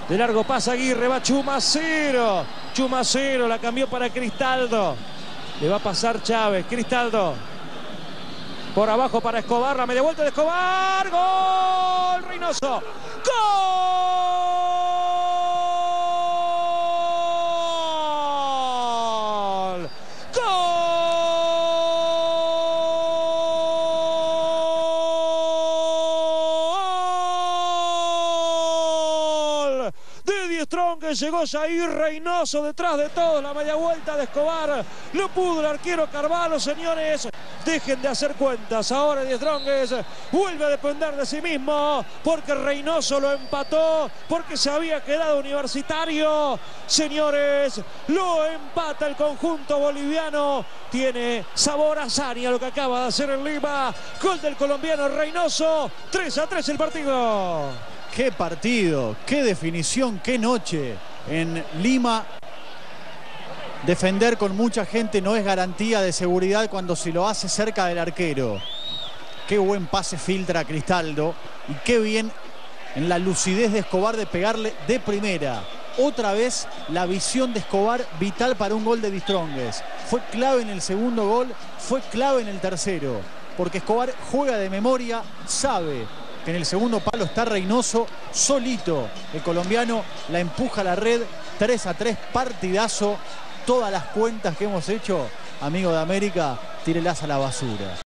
De largo pasa Aguirre, va Chumacero. Chumacero la cambió para Cristaldo. Le va a pasar Chávez. Cristaldo. Por abajo para Escobar. La media vuelta de Escobar. ¡Gol! Reynoso. ¡Gol! ¡Gol! De Die Strong, que llegó Jair Reynoso detrás de todos. La media vuelta de Escobar. No pudo el arquero Carvalho, señores. Dejen de hacer cuentas. Ahora Die Strong vuelve a depender de sí mismo, porque Reynoso lo empató, porque se había quedado Universitario. Señores, lo empata el conjunto boliviano. Tiene sabor a hazaña lo que acaba de hacer en Lima. Gol del colombiano Reynoso. 3-3 el partido. Qué partido, qué definición, qué noche en Lima. Defender con mucha gente no es garantía de seguridad cuando se lo hace cerca del arquero. Qué buen pase filtra Cristaldo y qué bien en la lucidez de Escobar de pegarle de primera. Otra vez la visión de Escobar vital para un gol de Die Strongest. Fue clave en el segundo gol, fue clave en el tercero, porque Escobar juega de memoria, sabe que en el segundo palo está Reynoso solito. El colombiano la empuja a la red. 3-3, partidazo. Todas las cuentas que hemos hecho, amigo de América, tírelas a la basura.